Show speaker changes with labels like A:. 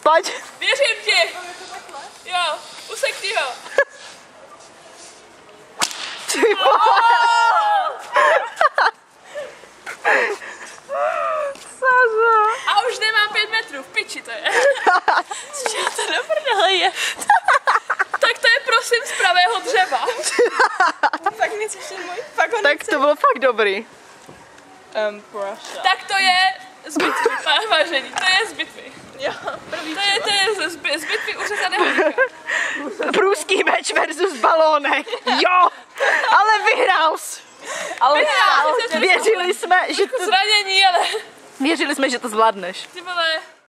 A: Pojď.
B: Věřím ti. Jo, usekni ho. A už nemám 5 metrů, v piči to je.
C: Z čeho to do prdele je?
B: Tak to je prosím z pravého dřeva.
C: Fakt něco ještě můj? Fakt ho
A: Tak to bylo fakt dobrý.
B: Tak to je z bitvy, vážení, to je z bitvy.
C: Jo, první
B: To je z bitvy uřezaného díka.
A: Průský meč versus balónek. Jo, ale vyhrál jsi. Ale
B: Vyhrál jsi.
A: věřili jsme, že to
B: Zranění, ale
A: věřili jsme, že to zvládneš.
B: ty vole.